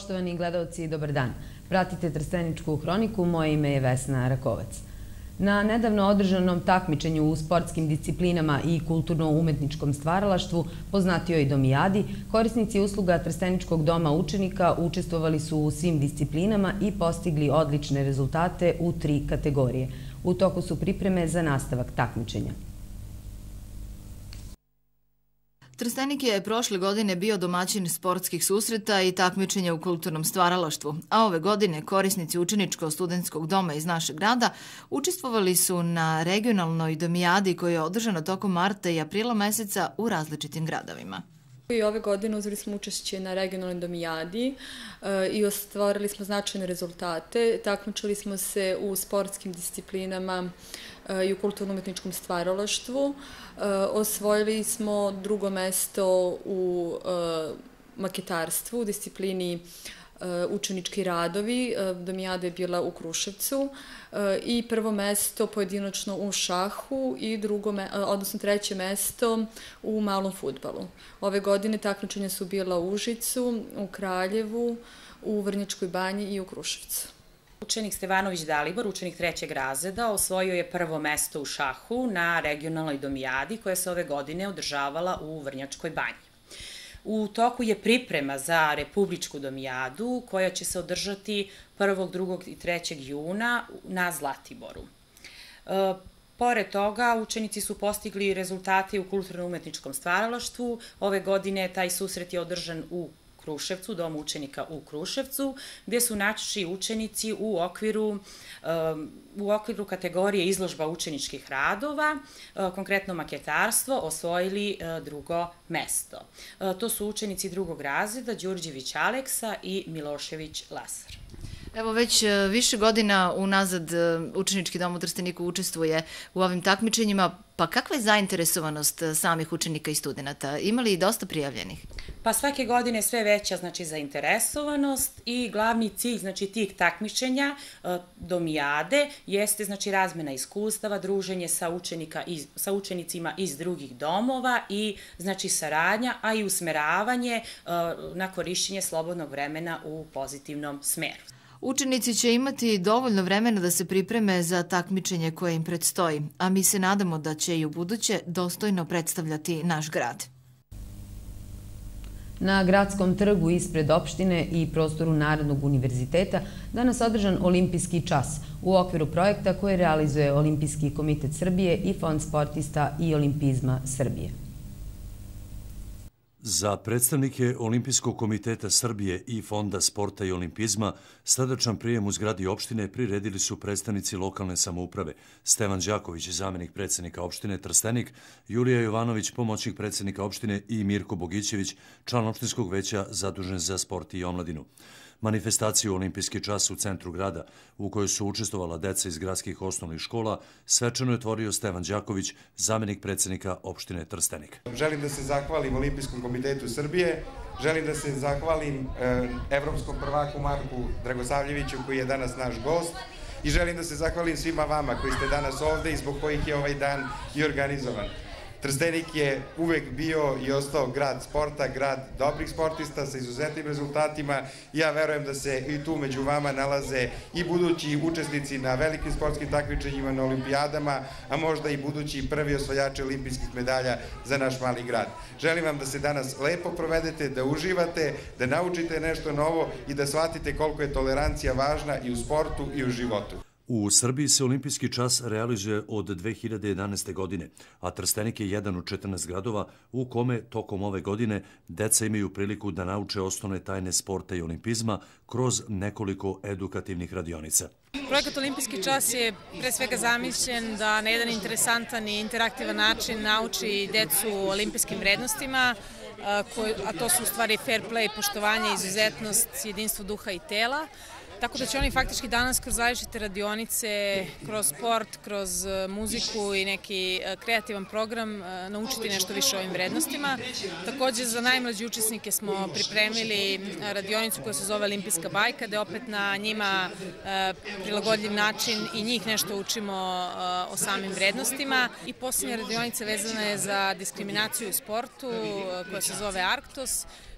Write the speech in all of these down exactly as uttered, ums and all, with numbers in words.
Poštovani gledalci, dobar dan. Pratite Trsteničku hroniku, moje ime je Vesna Rakovac. Na nedavno održanom takmičenju u sportskim disciplinama i kulturno-umetničkom stvaralaštvu, poznatijoj Domijadi, korisnici usluga Trsteničkog doma učenika učestvovali su u svim disciplinama i postigli odlične rezultate u tri kategorije. U toku su pripreme za nastavak takmičenja. Trstenik je prošle godine bio domaćin sportskih susreta i takmičenja u kulturnom stvaralaštvu, a ove godine korisnici učeničko-studentskog doma iz našeg grada učestvovali su na regionalnoj Domijadi koja je održana tokom marta i aprila meseca u različitim gradovima. I ove godine uzeli smo učešće na regionalnoj Domijadi i ostvarili smo značajne rezultate. Takmičili smo se u sportskim disciplinama i u kulturno-umetničkom stvaralaštvu. Osvojili smo drugo mesto u maketarstvu, u disciplini učenički radovi. Domijada je bila u Kruševcu i prvo mesto pojedinačno u šahu i drugo, odnosno treće mesto u malom fudbalu. Ove godine takmičenja su bila u Užicu, u Kraljevu, u Vrnjačkoj banji i u Kruševcu. Učenik Stevanović Dalibor, učenik trećeg razreda, osvojio je prvo mesto u šahu na regionalnoj Domijadi koja se ove godine održavala u Vrnjačkoj banji. U toku je priprema za Republičku Domijadu koja će se održati prvog, drugog i trećeg juna na Zlatiboru. Pored toga, učenici su postigli rezultate u kulturno-umetničkom stvaralaštvu. Ove godine taj susret je održan u Kruševcu, Domu učenika u Kruševcu, gde su najčešći učenici u okviru, u okviru kategorije izložba učeničkih radova, konkretno maketarstvo, osvojili drugo mesto. To su učenici drugog razreda, Đurđević Aleksa i Milošević Lasar. Evo, već više godina unazad učenički dom u Trsteniku učestvuje u ovim takmičenjima, pa kakva je zainteresovanost samih učenika i studenta? Ima li dosta prijavljenih? Pa svake godine sve veća, znači, zainteresovanost i glavni cilj, znači, tih takmičenja Domijade jeste, znači, razmena iskustava, druženje sa, učenika iz, sa učenicima iz drugih domova i, znači, saradnja, a i usmeravanje na korišćenje slobodnog vremena u pozitivnom smeru. Učenici će imati dovoljno vremena da se pripreme za takmičenje koje im predstoji, a mi se nadamo da će i u buduće dostojno predstavljati naš grad. Na gradskom trgu ispred opštine i prostoru Narodnog univerziteta danas održan olimpijski čas u okviru projekta koji realizuje Olimpijski komitet Srbije i Fond sportista i olimpizma Srbije. Za predstavnike Olimpijskog komiteta Srbije i Fonda sporta i olimpizma srdačan prijem u zgradi opštine priredili su predstavnici lokalne samouprave Stevan Đaković, zamenik predsednika opštine Trstenik, Julija Jovanović, pomoćnik predsednika opštine i Mirko Bogićević, član opštinskog veća zadužen za sport i omladinu. Manifestaciju Olimpijski čas u centru grada, u kojoj su učestvovala deca iz gradskih osnovnih škola, svečano je otvorio Stevan Đaković, zamenik predsednika opštine Trstenik. Želim da se zahvalim Olimpijskom komitetu Srbije, želim da se zahvalim evropskom prvaku Marku Dragosavljeviću koji je danas naš gost i želim da se zahvalim svima vama koji ste danas ovde i zbog kojih je ovaj dan i organizovan. Trstenik je uvek bio i ostao grad sporta, grad dobrih sportista sa izuzetnim rezultatima. Ja verujem da se i tu među vama nalaze i budući učesnici na velikim sportskim takmičenjima, na olimpijadama, a možda i budući prvi osvajači olimpijskih medalja za naš mali grad. Želim vam da se danas lepo provedete, da uživate, da naučite nešto novo i da shvatite koliko je tolerancija važna i u sportu i u životu. U Srbiji se olimpijski čas realizuje od dve hiljade jedanaeste. godine, a Trstenik je jedan od četrnaest gradova u kome tokom ove godine deca imaju priliku da nauče osnovne tajne sporta i olimpizma kroz nekoliko edukativnih radionica. Projekat Olimpijski čas je pre svega zamišljen da na jedan interesantan i interaktivan način nauči decu o olimpijskim vrednostima, a to su u stvari fair play, poštovanje, izuzetnost, jedinstvo duha i tela. Tako da će oni faktički danas kroz različite radionice, kroz sport, kroz muziku i neki kreativan program naučiti nešto više o ovim vrednostima. Takođe za najmlađe učesnike smo pripremili radionicu koja se zove Olimpijska bajka, gde opet na njima prilagodljiv način i njih nešto učimo o samim vrednostima. I posljednja radionica vezana je za diskriminaciju u sportu koja se zove Arktos,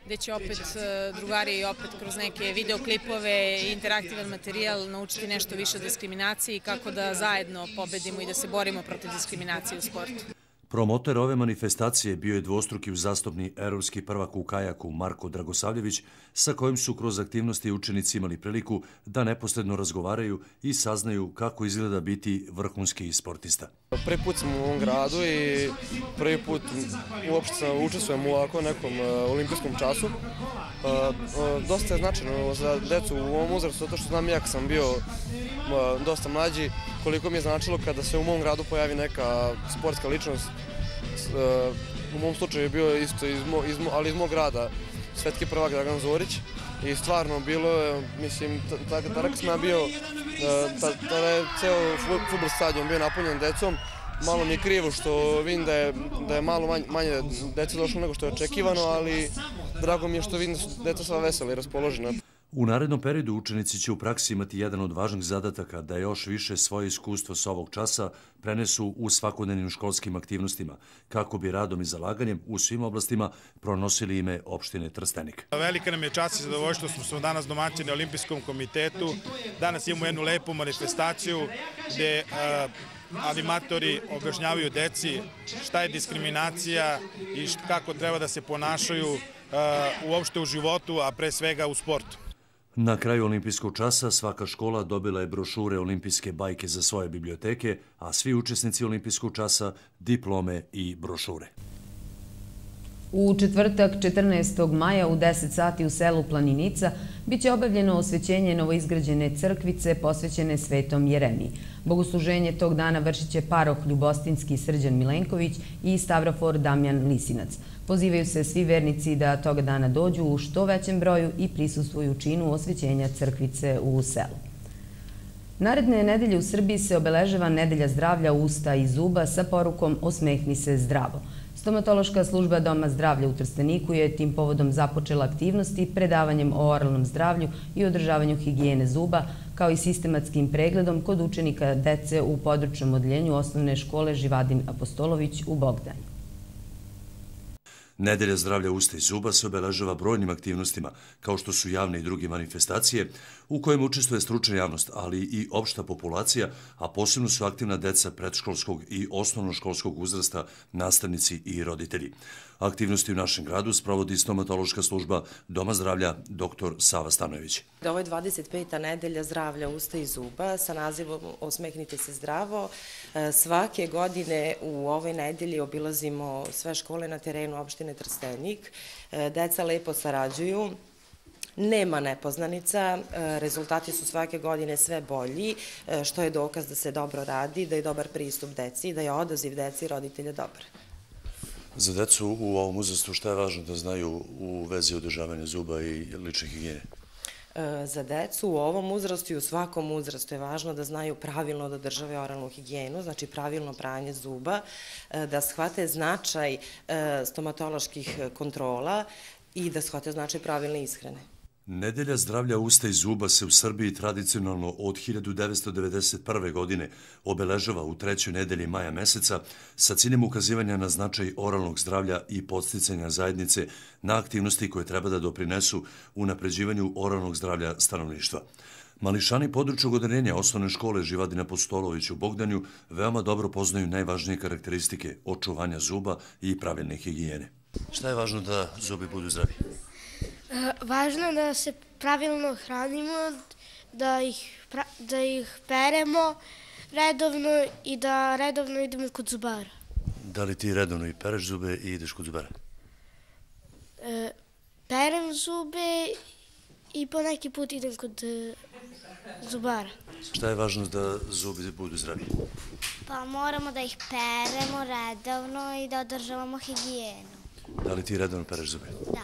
gde će opet drugari opet kroz neke videoklipove i interaktivan materijal naučiti nešto više o diskriminaciji i kako da zajedno pobedimo i da se borimo protiv diskriminacije u sportu. Promoter ove manifestacije bio je dvostruki uzastopni evropski prvak u kajaku Marko Dragosavljević, sa kojim su kroz aktivnosti učenici imali priliku da neposredno razgovaraju i saznaju kako izgleda biti vrhunski sportista. Prvi put sam u ovom gradu i prvi put uopšte učestvujem u ovako nekom olimpijskom času. Dosta je značajno za decu u ovom uzrastu, zato što znam ja kad sam bio dosta mlađi, koliko mi je značilo kada se u mom gradu pojavi neka sportska ličnost. U mom slučaju je bio isto, ali iz mog grada, svetski prvak Dragan Zorić. I stvarno bilo je, mislim, tada kad sam ja bio, tada je ceo fudbalski stadion bio napunjen decom. Malo mi je krivo što vidim da je malo manje dece došlo nego što je očekivano, ali drago mi je što vidim da su deca sva vesela i raspoložena. U narednom periodu učenici će u praksi imati jedan od važnih zadataka da još više svoje iskustvo s ovog časa prenesu u svakodnevnim školskim aktivnostima, kako bi radom i zalaganjem u svim oblastima pronosili ime opštine Trstenik. Velika nam je čast i zadovoljstvo što smo danas domaćini Olimpijskom komitetu. Danas imamo jednu lepu manifestaciju gde animatori objašnjavaju deci šta je diskriminacija i kako treba da se ponašaju uopšte u životu, a pre svega u sportu. Na kraju olimpijskog časa svaka škola dobila je brošure olimpijske bajke za svoje biblioteke, a svi učesnici olimpijskog časa diplome i brošure. U četvrtak četrnaestog maja u deset sati u selu Planinica biće obavljeno osvećenje novoizgrađene crkvice posvećene Svetom Jeremiji. Bogosluženje tog dana vršit će paroh Ljubostinski Srđan Milenković i stavrofor Damjan Lisinac. Pozivaju se svi vernici da toga dana dođu u što većem broju i prisustvuju činu osvećenja crkvice u selu. Naredne nedelje u Srbiji se obeležava Nedelja zdravlja usta i zuba sa porukom Osmehni se zdravo. Stomatološka služba Doma zdravlja u Trsteniku je tim povodom započela aktivnosti predavanjem o oralnom zdravlju i održavanju higijene zuba, kao i sistematskim pregledom kod učenika dece u područnom odeljenju osnovne škole Živadin Apostolović u Bogdanju. Nedelja zdravlja usta i zuba se obeležava brojnim aktivnostima, kao što su javne i druge manifestacije, u kojima učestvuje stručna javnost, ali i opšta populacija, a posebno su aktivna deca predškolskog i osnovnoškolskog uzrasta, nastavnici i roditelji. Aktivnosti u našem gradu sprovodi stomatološka služba Doma zdravlja doktor Sava Stanojević. Ovo je dvadeset peta nedelja zdravlja usta i zuba sa nazivom Osmehnite se zdravo. Svake godine u ovoj nedelji obilazimo sve škole na terenu opštine Trstenik. Deca lepo sarađuju. Nema nepoznanica, rezultati su svake godine sve bolji, što je dokaz da se dobro radi, da je dobar pristup deci, da je odaziv deci i roditelja dobar. Za decu u ovom uzrastu šta je važno da znaju u vezi održavanja zuba i lične higijene? Za decu u ovom uzrastu i u svakom uzrastu je važno da znaju pravilno da održave oralnu higijenu, znači pravilno pranje zuba, da shvate značaj stomatoloških kontrola i da shvate značaj pravilne ishrane. Nedelja zdravlja usta i zuba se u Srbiji tradicionalno od hiljadu devetsto devedeset prve. godine obeležava u trećoj nedelji maja meseca sa ciljem ukazivanja na značaj oralnog zdravlja i podsticanja zajednice na aktivnosti koje treba da doprinesu unapređivanju oralnog zdravlja stanovništva. Mališani područnog odeljenja osnovne škole Živadin Apostolović u Bogdanju veoma dobro poznaju najvažnije karakteristike očuvanja zuba i pravilne higijene. Šta je važno da zubi budu zdravi? Važno je da se pravilno hranimo, da ih, da ih peremo redovno i da redovno idemo kod zubara. Da li ti redovno i pereš zube i ideš kod zubara? E, perem zube i poneki put idem kod e, zubara. Šta je važno da zubi budu zdravi? Pa moramo da ih peremo redovno i da održavamo higijenu. Da li ti redovno pereš zube? Da.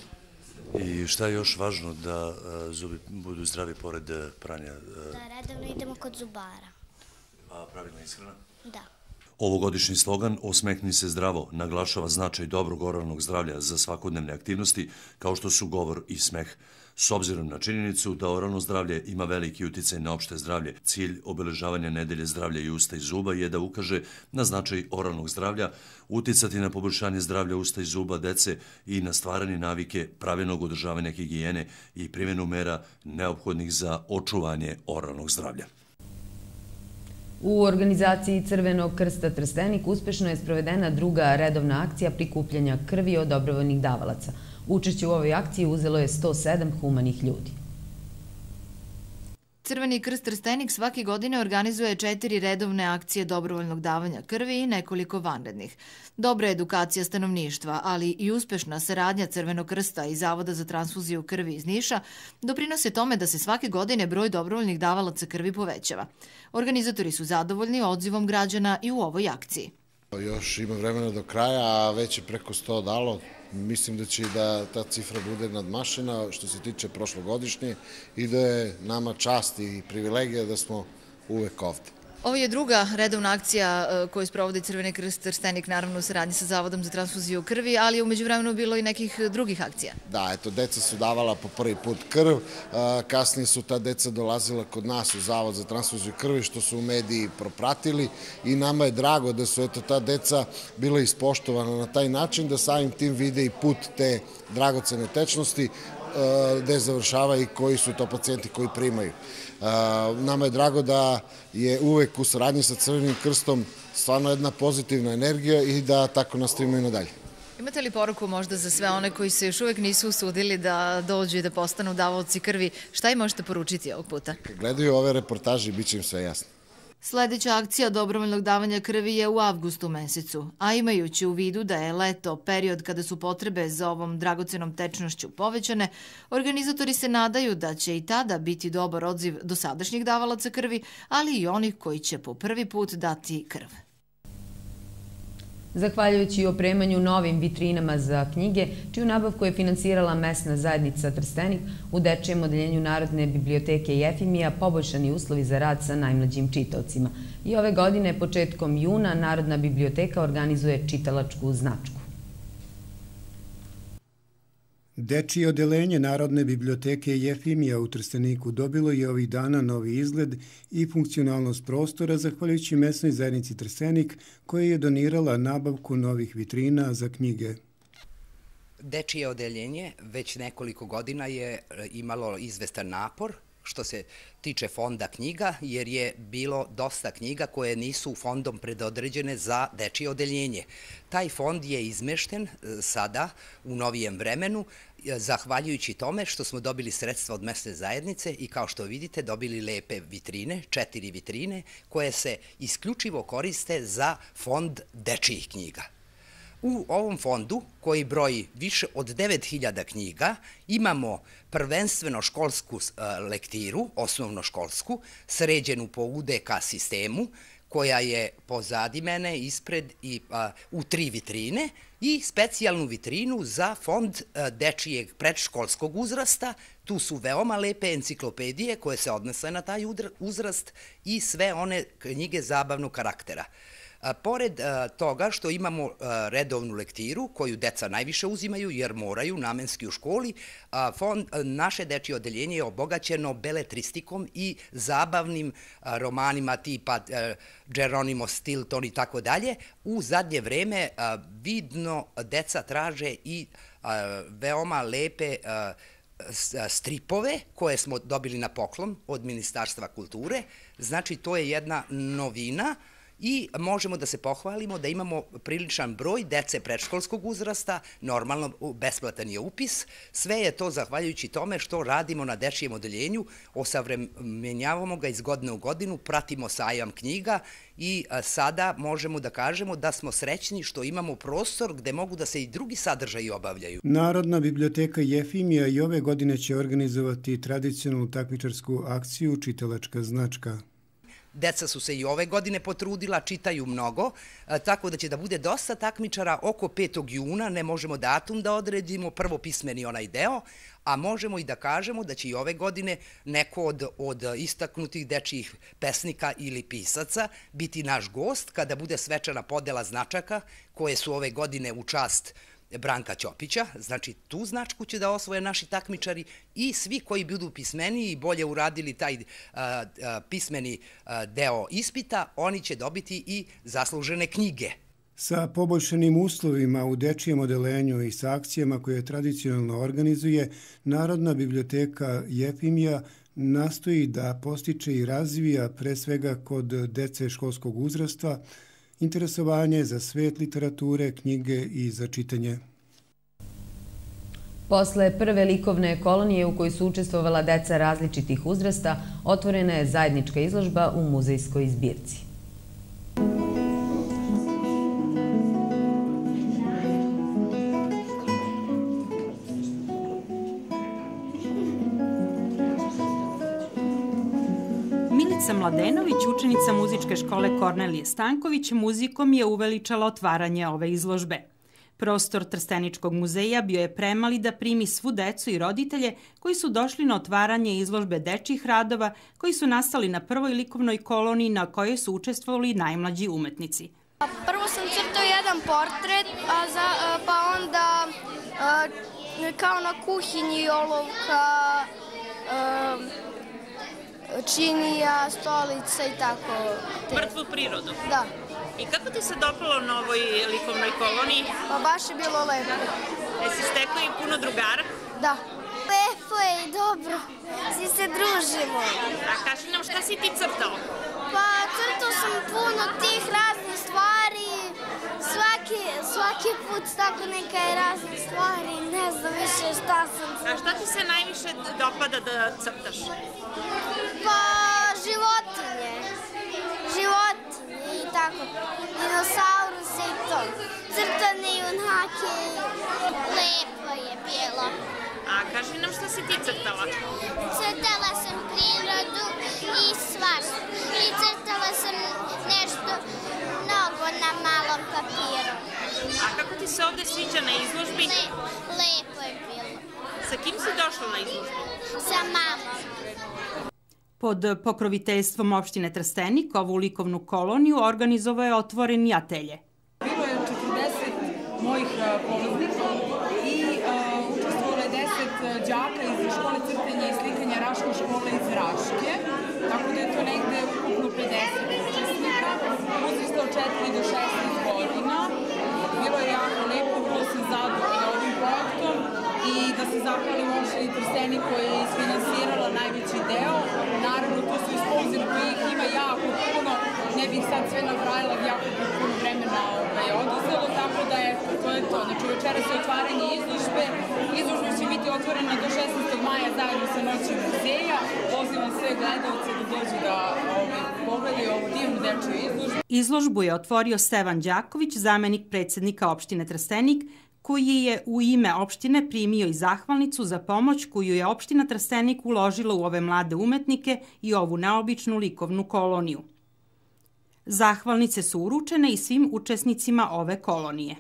I šta je još važno da zubi budu zdravi pored pranja? Da redovno idemo kod zubara. A pravilna ishrana? Da. Ovogodišnji slogan Osmehni se zdravo naglašava značaj dobrog oralnog zdravlja za svakodnevne aktivnosti kao što su govor i smeh. S obzirom na činjenicu da oralno zdravlje ima veliki uticaj na opšte zdravlje, cilj obeležavanja nedelje zdravlja i usta i zuba je da ukaže na značaj oralnog zdravlja, uticati na poboljšanje zdravlja usta i zuba dece i na stvaranje navike pravilnog održavanja higijene i primjenu mera neophodnih za očuvanje oralnog zdravlja. U organizaciji Crvenog krsta Trstenik uspešno je sprovedena druga redovna akcija prikupljanja krvi od dobrovoljnih davalaca. Učešće u ovoj akciji uzelo je sto sedam humanih ljudi. Crveni krst Trstenik svake godine organizuje četiri redovne akcije dobrovoljnog davanja krvi i nekoliko vanrednih. Dobra edukacija stanovništva, ali i uspešna saradnja Crvenog krsta i Zavoda za transfuziju krvi iz Niša doprinose tome da se svake godine broj dobrovoljnih davalaca krvi povećava. Organizatori su zadovoljni odzivom građana i u ovoj akciji. Još ima vremena do kraja, a već je preko sto dalo. Mislim da će da ta cifra bude nadmašena što se tiče prošlogodišnje i da je nama čast i privilegija da smo uvek ovde. Ovo je druga redovna akcija koju sprovodi Crveni krst Trstenik, naravno u saradnji sa Zavodom za transfuziju krvi, ali je umeđu vremenu bilo i nekih drugih akcija. Da, eto, deca su davala po prvi put krv, kasnije su ta deca dolazila kod nas u Zavod za transfuziju krvi, što su u mediji propratili i nama je drago da su eto ta deca bila ispoštovana na taj način, da samim tim vide i put te dragocene tečnosti, gde završava i koji su to pacijenti koji primaju. Nama je drago da je uvek u saradnji sa Crvenim krstom stvarno jedna pozitivna energija i da tako nastavimo i nadalje. Imate li poruku možda za sve one koji se još uvek nisu usudili da dođu i da postanu davaoci krvi? Šta im možete poručiti ovog puta? Kad gledaju ove reportaže, bit će im sve jasno. Sledeća akcija dobrovoljnog davanja krvi je u avgustu mesecu, a imajući u vidu da je leto period kada su potrebe za ovom dragocenom tečnošću povećane, organizatori se nadaju da će i tada biti dobar odziv dosadašnjih davalaca krvi, ali i onih koji će po prvi put dati krv. Zahvaljujući opremanju novim vitrinama za knjige, čiju nabavku je finansirala mesna zajednica Trstenik, u dečijem odeljenju Narodne biblioteke Jefimija poboljšani uslovi za rad sa najmlađim čitaocima. I ove godine, početkom juna, Narodna biblioteka organizuje čitalačku značku. Dečije odeljenje Narodne biblioteke Jefimija u Trsteniku dobilo je ovih dana novi izgled i funkcionalnost prostora zahvaljujući mesnoj zajednici Trstenik koja je donirala nabavku novih vitrina za knjige. Dečije odeljenje već nekoliko godina je imalo izvestan napor što se tiče fonda knjiga, jer je bilo dosta knjiga koje nisu fondom predodređene za dečije odeljenje. Taj fond je izmešten sada u novijem vremenu, zahvaljujući tome što smo dobili sredstva od mesne zajednice i kao što vidite dobili lepe vitrine, četiri vitrine, koje se isključivo koriste za fond dečijih knjiga. U ovom fondu, koji broji više od devet hiljada knjiga, imamo prvenstveno školsku lektiru, osnovnoškolsku, sređenu po U D K sistemu, koja je pozadi mene, ispred i u tri vitrine, i specijalnu vitrinu za fond dečijeg predškolskog uzrasta. Tu su veoma lepe enciklopedije koje se odnose na taj uzrast i sve one knjige zabavnog karaktera. Pored toga što imamo redovnu lektiru koju deca najviše uzimaju jer moraju namenski u školi, naše dečije odeljenje je obogaćeno beletristikom i zabavnim romanima tipa Geronimo Stilton i tako dalje. U zadnje vreme vidno deca traže i veoma lepe stripove koje smo dobili na poklon od Ministarstva kulture. Znači, to je jedna novina i možemo da se pohvalimo da imamo priličan broj dece predškolskog uzrasta, normalno besplatan je upis. Sve je to zahvaljujući tome što radimo na dečijem odeljenju, osavremenjavamo ga iz godine u godinu, pratimo sajam knjiga i sada možemo da kažemo da smo srećni što imamo prostor gde mogu da se i drugi sadržaji obavljaju. Narodna biblioteka Jefimija i ove godine će organizovati tradicionalnu takmičarsku akciju Čitalačka značka. Deca su se i ove godine potrudila, čitaju mnogo, tako da će da bude dosta takmičara oko petog juna, ne možemo datum da odredimo, prvo pismeni onaj deo, a možemo i da kažemo da će i ove godine neko od, od istaknutih dečijih pesnika ili pisaca biti naš gost kada bude svečana podela značaka koje su ove godine u čast Branka Ćopića, znači tu značku će da osvoje naši takmičari i svi koji budu pismeniji i bolje uradili taj pismeni deo ispita, oni će dobiti i zaslužene knjige. Sa poboljšanim uslovima u dečijem odelenju i sa akcijama koje tradicionalno organizuje, Narodna biblioteka Jefimija nastoji da postiče i razvija, pre svega kod dece školskog uzrasta, interesovanje za svet literature, knjige i za čitanje. Posle prve likovne kolonije u kojoj su učestvovala deca različitih uzrasta, otvorena je zajednička izložba u muzejskoj zbirci. Milica Mladenović, učenica muzičke škole Kornelije Stanković, muzikom je uveličala otvaranje ove izložbe. Prostor Trsteničkog muzeja bio je premali da primi svu decu i roditelje koji su došli na otvaranje izložbe dečjih radova koji su nastali na prvoj likovnoj koloniji na kojoj su učestvovali najmlađi umetnici. Prvo sam crtao jedan portret, a za, pa onda kao na kuhinji olovka, činija, stolica i tako. Mrtvu prirodu? Da. I kako ti se dopalo na ovoj likovnoj koloniji? Pa baš je bilo lepo. Jesi stekla i puno drugara? Da. Lepo je i dobro. Svi se družimo. A kaži nam šta si ti crtao? Pa crtao sam puno tih raznih stvari. Svaki, svaki put tako neka je raznih stvari. Ne znam više šta sam crtao. A šta ti se najviše dopada da crtaš? Pa životinje. Životinje i tako. Dinosauruse i to. Crtane junake. Lepo je bilo. A kaži nam šta si ti crtala? Crtala sam prirodu i svašta. I crtala sam nešto mnogo na malom papiru. A kako ti se ovde sviđa na izložbi? Le, lepo je bilo. Sa kim si došla na izložbu? Sa mamom. Pod pokroviteljstvom opštine Trstenik ovu likovnu koloniju organizovao je Otvoreni atelje. Bilo je četrdeset mojih polaznika i učestvovalo je deset đaka iz škole crtenja i slikanja Raške škole iz Raške, tako da je to negde ukupno pedeset učesnika, uzrasta od četiri do šesnaest godina. Bilo je jako lepo, vrlo sam zadovoljna ovim projektom i da se zahvalim opštini Trstenik koja je isfinansirala najveći deo. Naravno, to su isponzori kojih ima jako puno, ne bih sad sve nabrajala, jako puno vremena oduzelo, tako da je to je to. Znači, večera se otvaranje izložbe. Izložba će biti otvorena do šesnaestog maja zajedno sa noći muzeja. Pozivam sve gledalce da dođu da pogledaju ovu divnu dečju izložbu. Izložbu je otvorio Stevan Đaković, zamenik predsjednika opštine Trstenik, koji je u ime opštine primio i zahvalnicu za pomoć koju je opština Trstenik uložila u ove mlade umetnike i ovu neobičnu likovnu koloniju. Zahvalnice su uručene i svim učesnicima ove kolonije.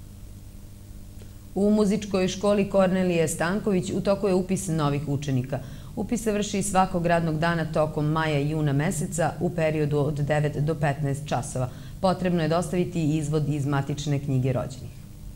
U muzičkoj školi Kornelije Stanković u toku je upis novih učenika. Upis se vrši svakog radnog dana tokom maja i juna meseca u periodu od devet do petnaest časova. Potrebno je dostaviti izvod iz matične knjige rođenih.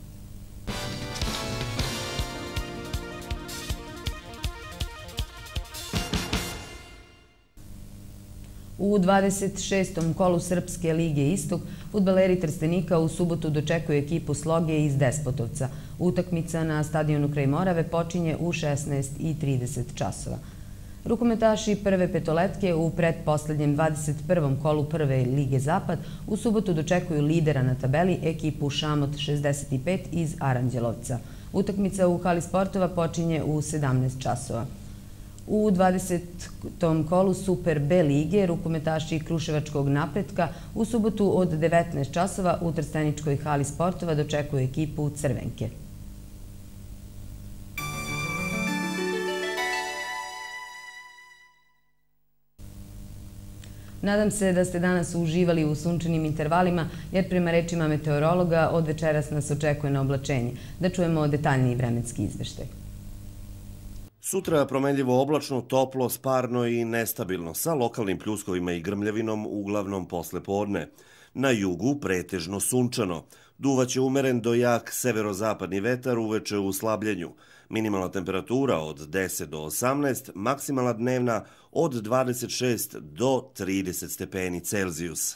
U dvadeset šestom kolu Srpske lige Istok fudbaleri Trstenika u subotu dočekuju ekipu Sloge iz Despotovca. Utakmica na stadionu kraj Morave počinje u šesnaest i trideset časova. Rukometaši prve petoletke u pretposlednjem dvadeset prvom kolu Prve lige Zapad u subotu dočekuju lidera na tabeli ekipu Šamot šezdeset pet iz Aranđelovca. Utakmica u hali sportova počinje u sedamnaest časova. U dvadesetom kolu Super B lige rukometaši Kruševačkog Napretka u subotu od devetnaest časova u Trsteničkoj hali sportova dočekuju ekipu Crvenke. Nadam se da ste danas uživali u sunčanim intervalima, jer prema rečima meteorologa od večeras nas očekuje na oblačenje. Da čujemo detaljniji vremenski izveštaj. Sutra promenljivo oblačno, toplo, sparno i nestabilno, sa lokalnim pljuskovima i grmljavinom uglavnom posle podne. Na jugu pretežno sunčano. Duvaće umeren do jak severozapadni vetar, uveče u slabljenju. Minimalna temperatura od deset do osamnaest, maksimalna dnevna od dvadeset šest do trideset stepeni Celzijusa.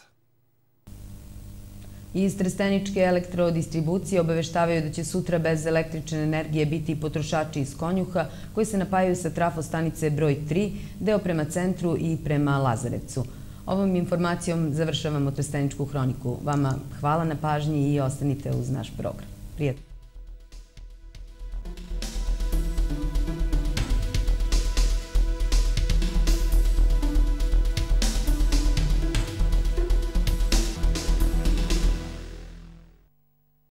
Iz Trsteničke elektrodistribucije obaveštavaju da će sutra bez električne energije biti potrošači iz Konjuha koji se napajaju sa trafostanice broj tri, deo prema centru i prema Lazarevcu. Ovom informacijom završavamo Trsteničku hroniku. Vama hvala na pažnji i ostanite uz naš program. Prijatno.